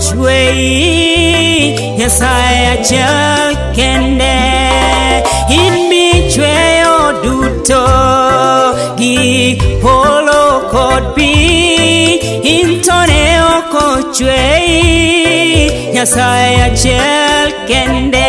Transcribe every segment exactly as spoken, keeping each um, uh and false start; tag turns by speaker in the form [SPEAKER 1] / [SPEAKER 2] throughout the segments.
[SPEAKER 1] chwe Nyasaye achiel kende in michweyo duto gi polo kod pi in to ne ok ochweyi Nyasaye achiel kende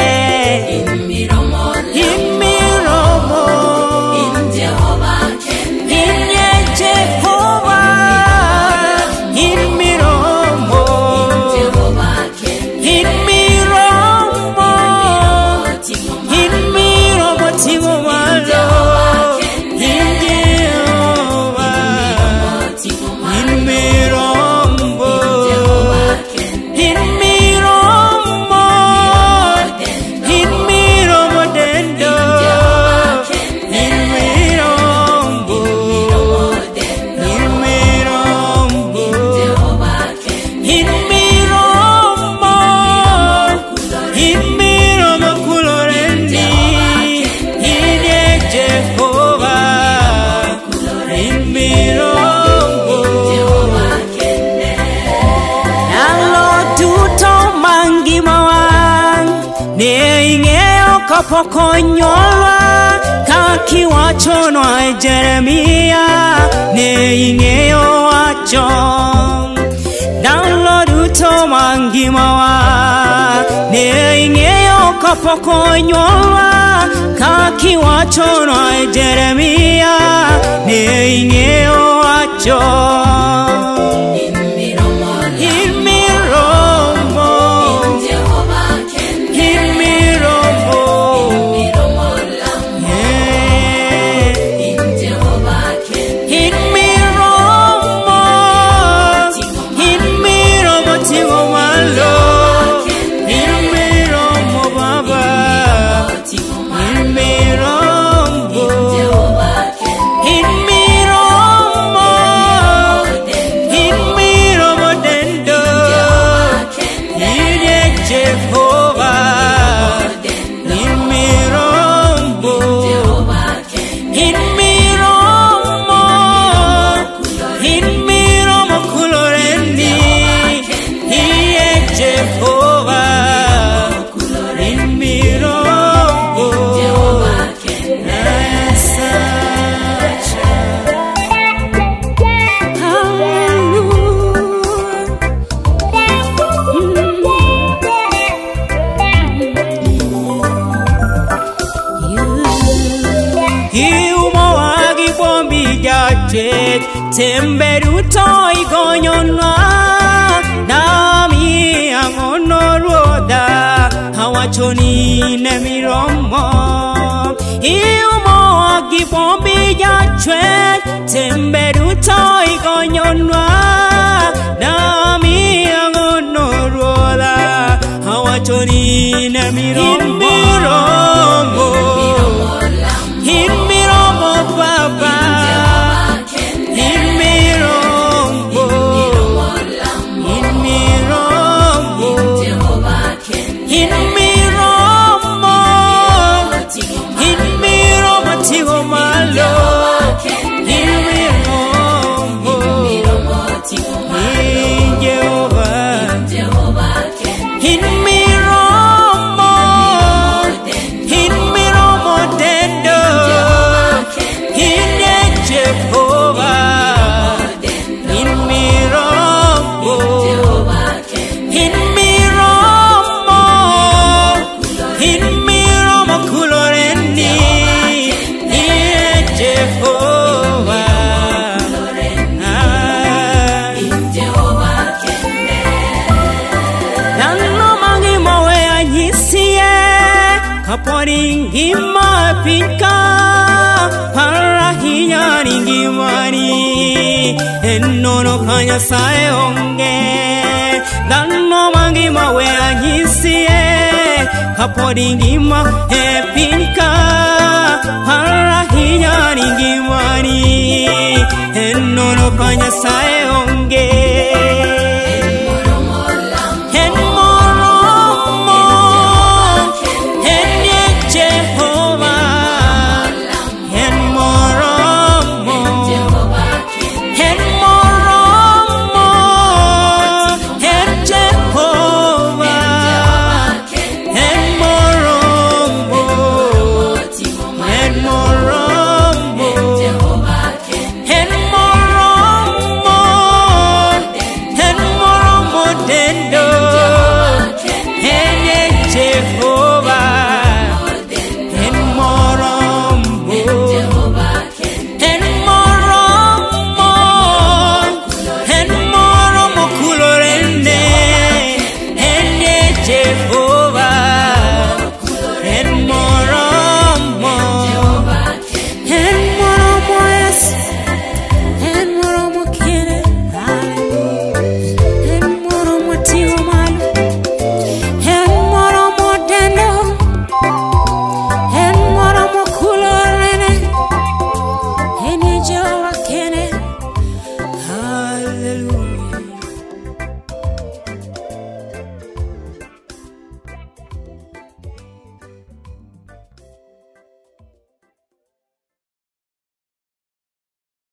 [SPEAKER 1] Kapok onyolwa kaka iwachonwa e Jeremia ne ing'eyo wachon ndalo duto mag ngimawa ne ing'eyo kapok onyolwa kaka iwachonwa e Jeremia ne ing'eyo wachon Tembe duto igonyonwa nami ang'ono ruodha awachoni ne miromo iumo gi bombi jachwech tembe duto igonyonwa nami ang'ono ruodha awachoni ne miromo in miromo baba Ngima pika para hinya ngimani enono kanya sae onge danno mangi mawe anyisie kapodi ngima e pika para hinya ngimani enono kanya sae onge